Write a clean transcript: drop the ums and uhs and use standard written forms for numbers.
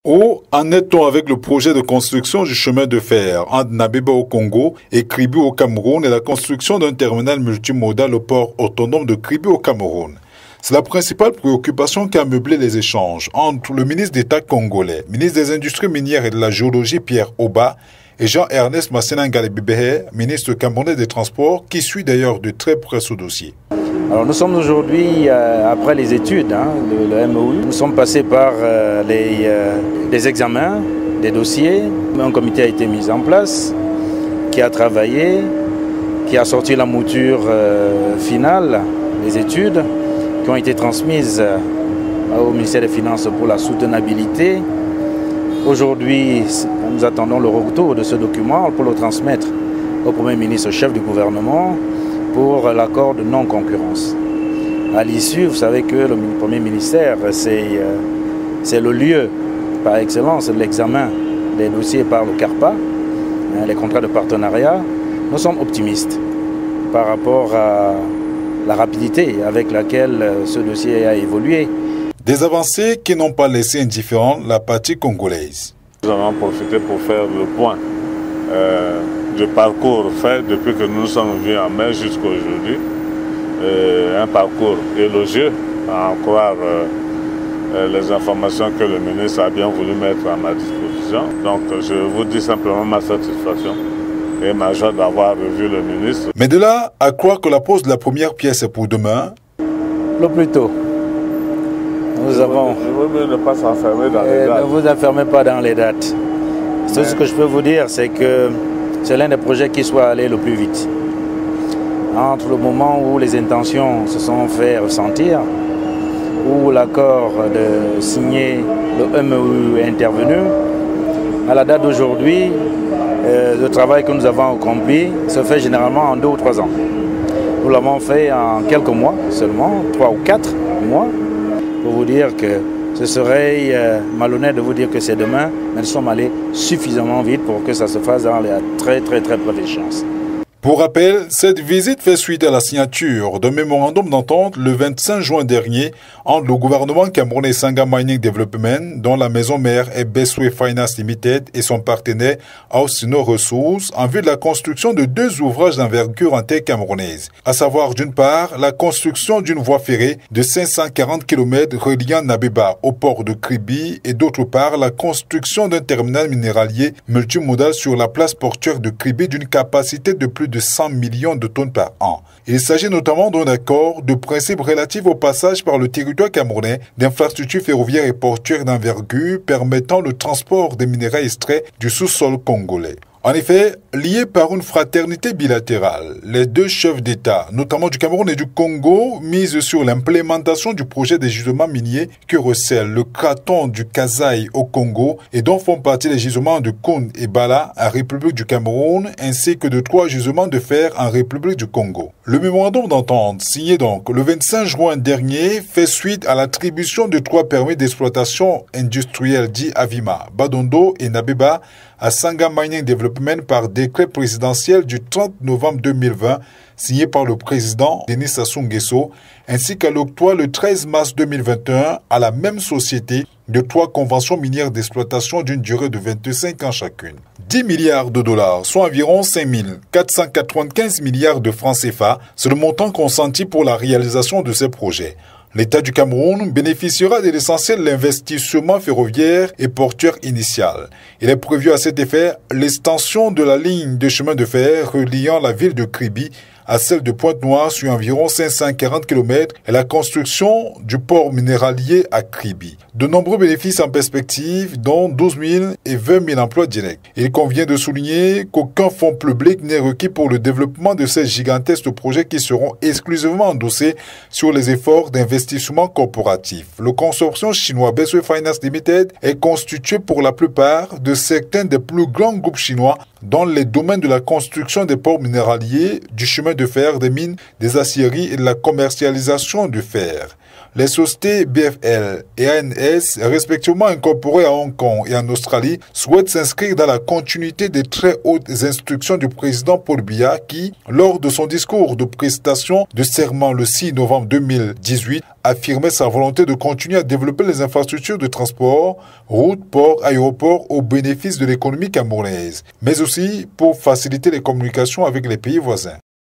Où en est-on avec le projet de construction du chemin de fer entre Nabeba au Congo et Kribi au Cameroun et la construction d'un terminal multimodal au port autonome de Kribi au Cameroun? C'est la principale préoccupation qui a meublé les échanges entre le ministre d'État congolais, ministre des Industries minières et de la Géologie Pierre Oba et Jean-Ernest Masséna-Ngalé-Bibéhé, ministre camerounais des Transports, qui suit d'ailleurs de très près ce dossier. Alors nous sommes aujourd'hui, après les études de le MOU, nous sommes passés par les examens des dossiers. Un comité a été mis en place, qui a travaillé, qui a sorti la mouture finale des études, qui ont été transmises au ministère des Finances pour la soutenabilité. Aujourd'hui, nous attendons le retour de ce document pour le transmettre au Premier ministre, chef du gouvernement, pour l'accord de non-concurrence. À l'issue, vous savez que le Premier ministère, c'est le lieu par excellence de l'examen des dossiers par le CARPA, les contrats de partenariat. Nous sommes optimistes par rapport à la rapidité avec laquelle ce dossier a évolué. Des avancées qui n'ont pas laissé indifférent la partie congolaise. Nous avons profité pour faire le point du parcours fait depuis que nous sommes venus en mai jusqu'à aujourd'hui. Un parcours élogieux, à en croire les informations que le ministre a bien voulu mettre à ma disposition. Donc je vous dis simplement ma satisfaction et ma joie d'avoir revu le ministre. Mais de là à croire que la pose de la première pièce est pour demain? Le plus tôt. Nous avons... Je veux mieux ne pas s'enfermer dans les dates. Ne vous enfermez pas dans les dates. Tout ce que je peux vous dire, c'est que c'est l'un des projets qui soit allé le plus vite. Entre le moment où les intentions se sont fait ressentir, où l'accord de signer le MOU est intervenu, à la date d'aujourd'hui, le travail que nous avons accompli se fait généralement en 2 ou 3 ans. Nous l'avons fait en quelques mois seulement, 3 ou 4 mois, pour vous dire que ce serait malhonnête de vous dire que c'est demain, mais nous sommes allés suffisamment vite pour que ça se fasse dans les très brèves échéances. Pour rappel, cette visite fait suite à la signature d'un mémorandum d'entente le 25 juin dernier entre le gouvernement camerounais Sangha Mining Development, dont la maison mère est Beswe Finance Limited, et son partenaire Ausino Ressources, en vue de la construction de 2 ouvrages d'envergure en terre camerounaise, à savoir d'une part la construction d'une voie ferrée de 540 km reliant Nabeba au port de Kribi et d'autre part la construction d'un terminal minéralier multimodal sur la place portuaire de Kribi d'une capacité de plus de 100 millions de tonnes par an. Il s'agit notamment d'un accord de principe relatif au passage par le territoire camerounais d'infrastructures ferroviaires et portuaires d'envergure permettant le transport des minéraux extraits du sous-sol congolais. En effet, liés par une fraternité bilatérale, les 2 chefs d'État, notamment du Cameroun et du Congo, misent sur l'implémentation du projet des gisements miniers que recèle le craton du Kasaï au Congo et dont font partie les gisements de Koun et Bala en République du Cameroun, ainsi que de 3 gisements de fer en République du Congo. Le mémorandum d'entente, signé donc le 25 juin dernier, fait suite à l'attribution de 3 permis d'exploitation industrielle dits Avima, Badondo et Nabeba à Sangha Mining Development par décret présidentiel du 30 novembre 2020 signé par le président Denis Sassou Nguesso, ainsi qu'à l'octroi le 13 mars 2021 à la même société de 3 conventions minières d'exploitation d'une durée de 25 ans chacune. 10 milliards de dollars, soit environ 5 495 milliards de francs CFA, c'est le montant consenti pour la réalisation de ces projets. L'État du Cameroun bénéficiera de l'essentiel de l'investissement ferroviaire et portuaire initial. Il est prévu à cet effet l'extension de la ligne de chemin de fer reliant la ville de Kribi à celle de Pointe-Noire sur environ 540 km et la construction du port minéralier à Kribi. De nombreux bénéfices en perspective, dont 12 000 et 20 000 emplois directs. Il convient de souligner qu'aucun fonds public n'est requis pour le développement de ces gigantesques projets qui seront exclusivement endossés sur les efforts d'investissement corporatif. Le consortium chinois Beswe Finance Limited est constitué pour la plupart de certains des plus grands groupes chinois dans les domaines de la construction des ports minéraliers, du chemin de fer, des mines, des aciéries et de la commercialisation du fer. les sociétés BFL et ANS, respectivement incorporées à Hong Kong et en Australie, souhaitent s'inscrire dans la continuité des très hautes instructions du président Paul Biya qui, lors de son discours de prestation de serment le 6 novembre 2018, affirmait sa volonté de continuer à développer les infrastructures de transport, routes, ports, aéroports au bénéfice de l'économie camerounaise, mais aussi pour faciliter les communications avec les pays voisins.